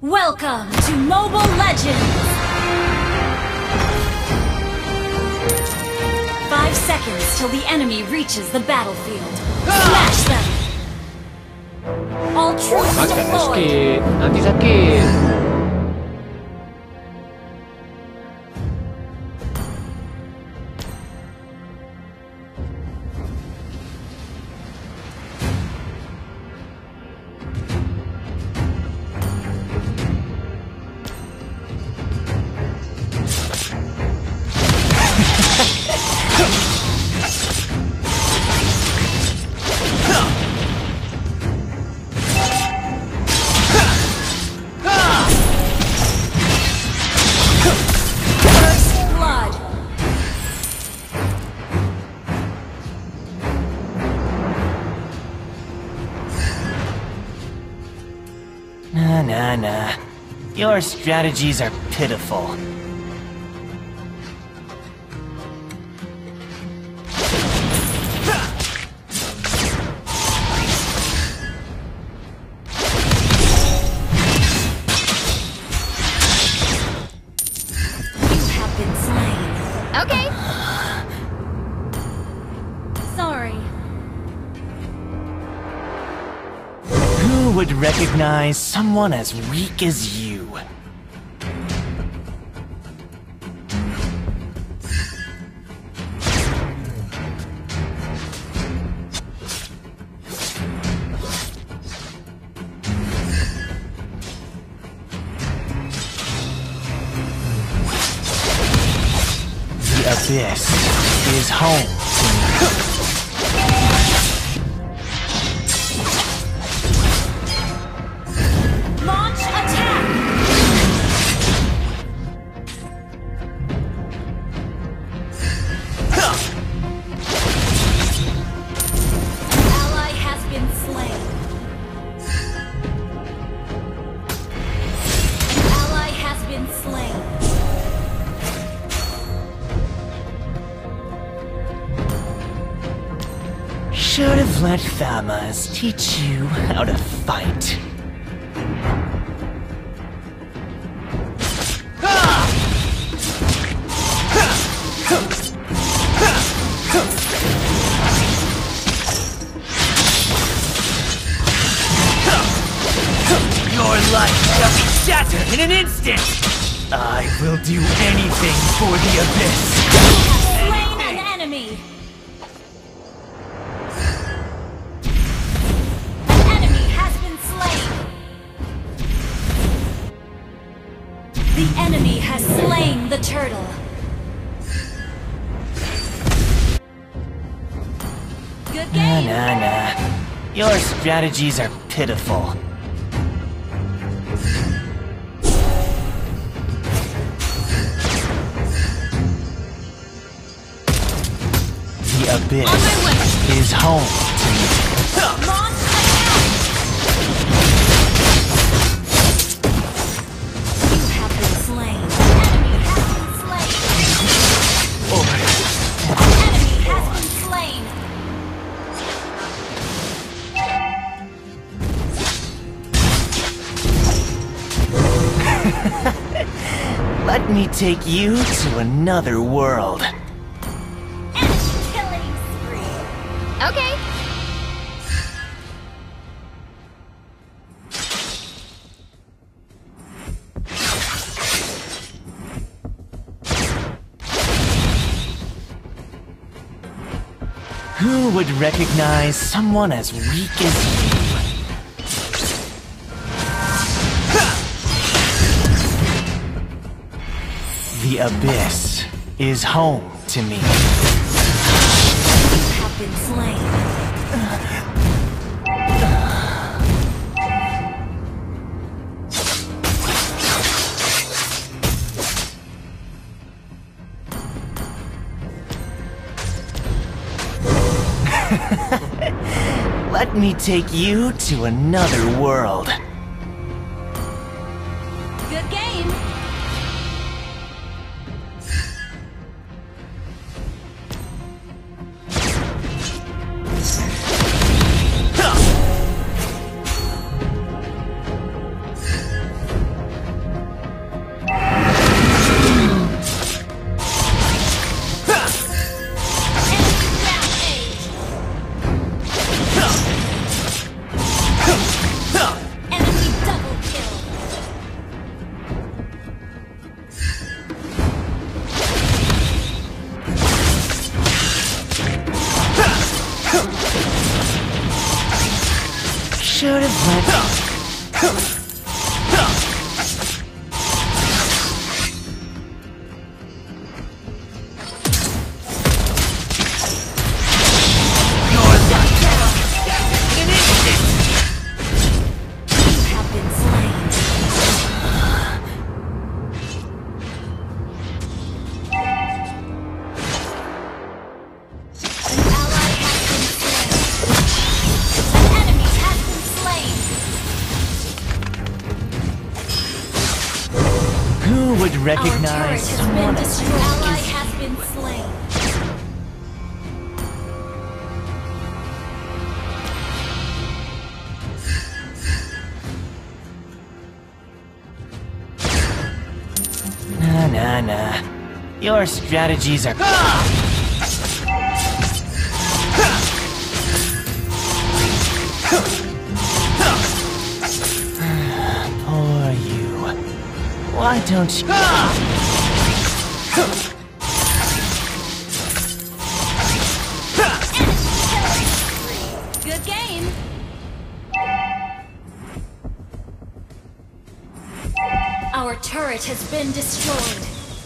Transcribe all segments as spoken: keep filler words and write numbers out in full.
Welcome to Mobile Legends! Five seconds till the enemy reaches the battlefield. Smash them! All troops Makan deployed! sikit, nanti sakit. Nah, nah, nah. Your strategies are pitiful. You have been slain. Okay. Sorry. Who would recognize someone as weak as you? The Abyss is home to me. Launch attack! Ally has been slain. Ally has been slain. Should have let Famas teach you how to fight. Your life shall be shattered in an instant! I will do anything for the Abyss! Slain an enemy! An enemy has been slain! The enemy has slain the turtle! Good Nah, game! nah, nah. Your strategies are pitiful. The Abyss is home to me. Launch attack! You have been slain. Enemy has been slain. Enemy has been slain. Let me take you to another world. Enemy killing spree. Okay. Who would recognize someone as weak as you? The Abyss is home to me. You have been slain. Let me take you to another world. Good game. Should have let. Would recognize someone as an ally has been slain. Nah, nah, nah. Your strategies are. Poor you. Why don't you? Good game. Our turret has been destroyed.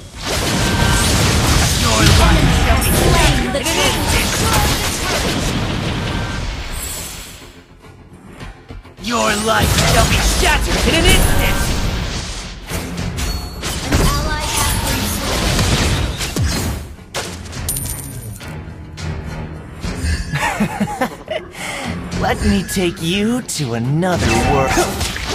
Your life shall be Slain shattered the in an instant! Your life shall be shattered in an instant! Let me take you to another world.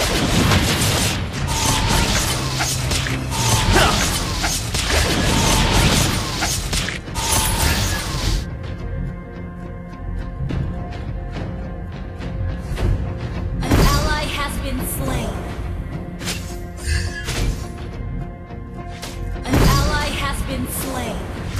An ally has been slain. An ally has been slain.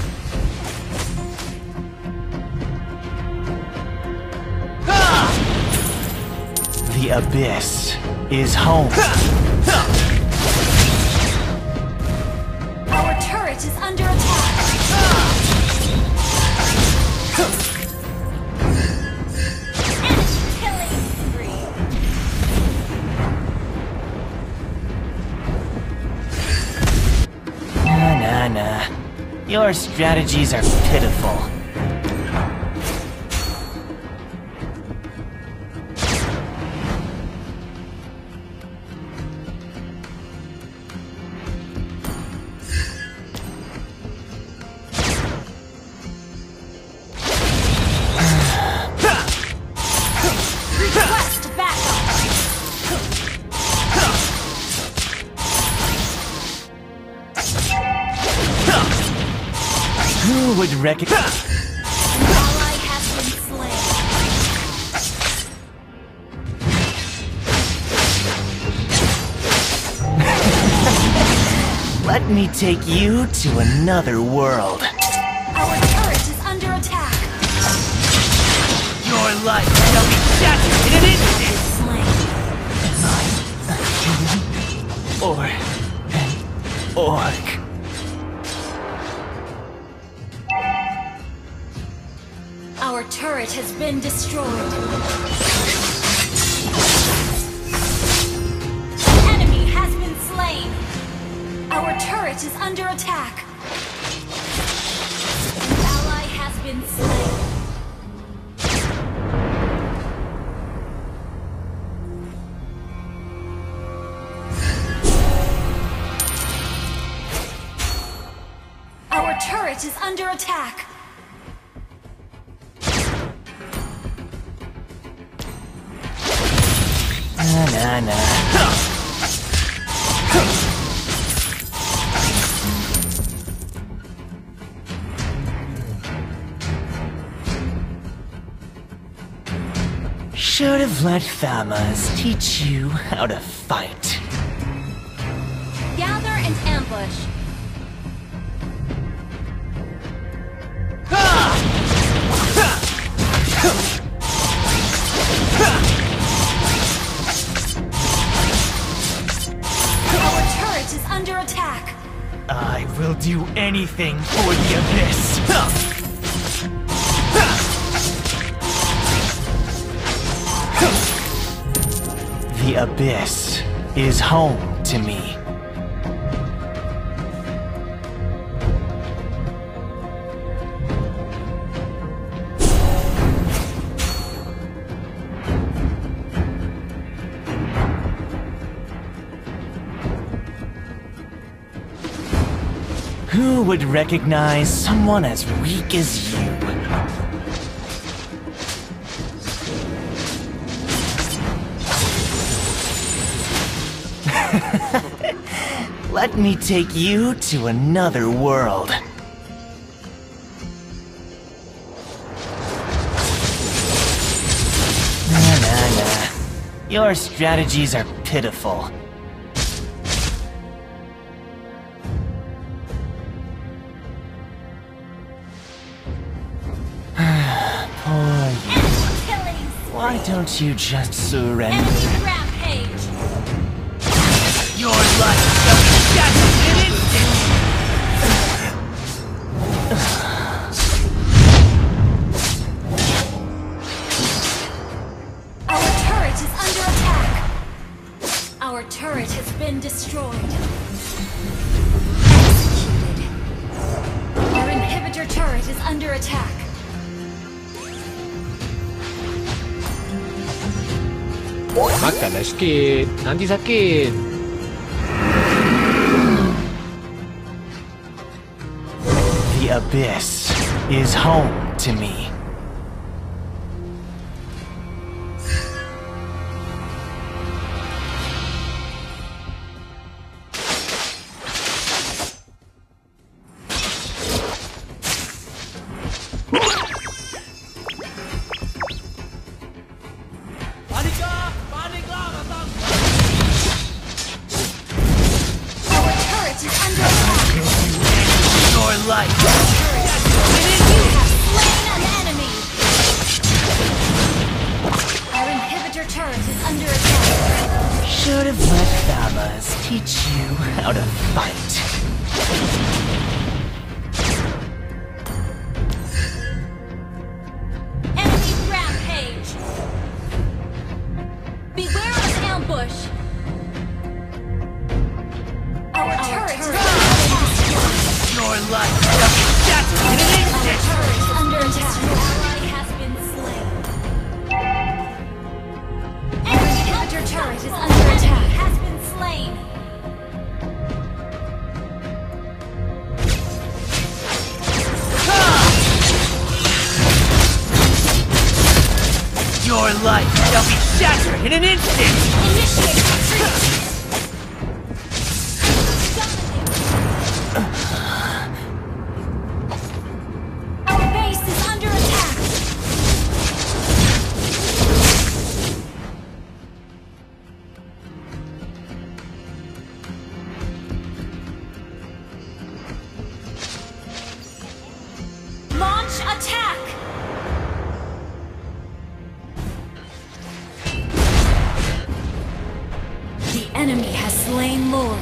The abyss is home. Our turret is under attack. Enemy killing spree. Nah, nah, nah. Your strategies are pitiful. Request backup. Who would recognize? An ally has been slain. Let me take you to another world. Our turret is under attack. Your life shall be shattered in an instant! Slain. Or an orc. Our turret has been destroyed. An enemy has been slain. Our turret is under attack. An ally has been slain. Our turret is under attack. Nah, nah, nah. Should have let Famas teach you how to fight. Gather and ambush. Our turret is under attack. I will do anything for the abyss! abyss is home to me. Who would recognize someone as weak as you? Let me take you to another world. Nah, nah, nah. Your strategies are pitiful. Poor you. Why don't you just surrender? Enemy rampage! Your life shall be shattered in an instant! Our turret is under attack! Our turret has been destroyed. Executed. Our inhibitor turret is under attack. Makanlah sikit, nanti sakit. The abyss is home to me. Our turret is under attack. Your life! You have slain an enemy! Our inhibitor turret is under attack. Should have let Thamas teach you how to fight. Enemy rampage! Beware of ambush! Our, turret is under attack. Your life shall be shattered in an Our instant! turret is under attack. Ally has been slain. Our inhibitor turret is under attack. Has been slain. Your life shall be shattered in an instant! Initiate retreat. Our base is under attack. Launch attack. The enemy has slain Lord.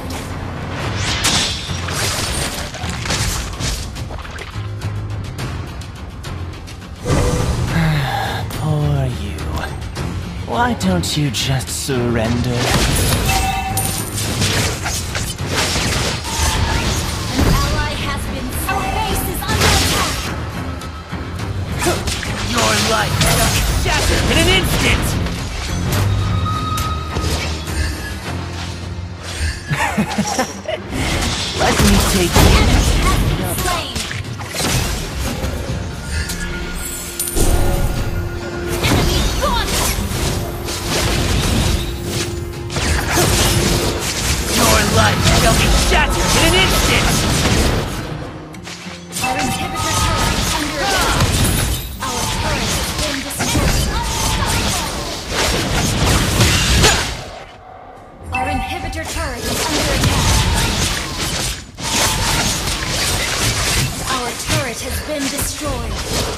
Poor you. Why don't you just surrender? An ally has been slain. Our base is under attack. Your life shall be shattered in an instant! Let me take The you. enemy has been slain. Enemy gone. Your life shall be shattered in an instant! Our inhibitor turret is under attack. Our turret has been destroyed. Our inhibitor turret is under attack. Our turret has been destroyed.